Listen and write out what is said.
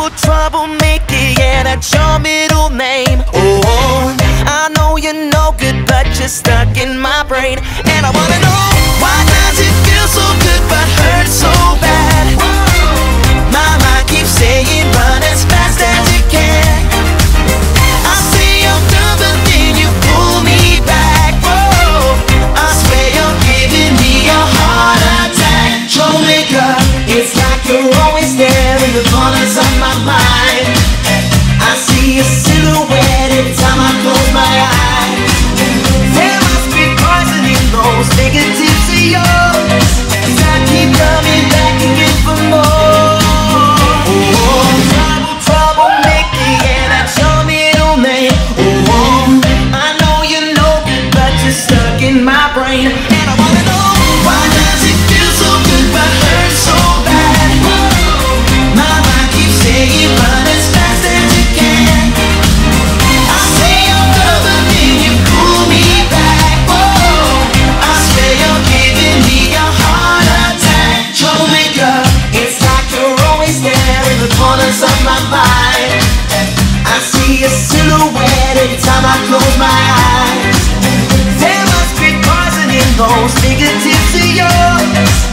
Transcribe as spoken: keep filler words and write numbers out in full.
trouble, troublemaker, yeah, that's your middle name. Oh, I know you're no good, but you're stuck in my brain. And I wanna know, why does it feel so good but hurt so bad? My mind keeps saying run as fast as you can. I say I'm done, but then you pull me back. Whoa, I swear you're giving me a heart attack. Troublemaker, it's like you're always there in the corners of my mind. I see a silhouette every time I close my eyes. There must be poison in those fingertips of yours, 'cause I keep coming back again for more. Oh, trouble, troublemaker, yeah, that's your middle name. Oh, I know you're no good, but you're stuck in my brain. And I wanna know, why does it feel so good but hurt so bad? My mind keeps saying run as fast as you can. I say I'm done, but then you pull me back. Whoa, I swear you're giving me a heart attack. Troublemaker, it's like you're always there in the corners of my mind. I see a silhouette every time I close my eyes. There must be poison in those fingertips of yours.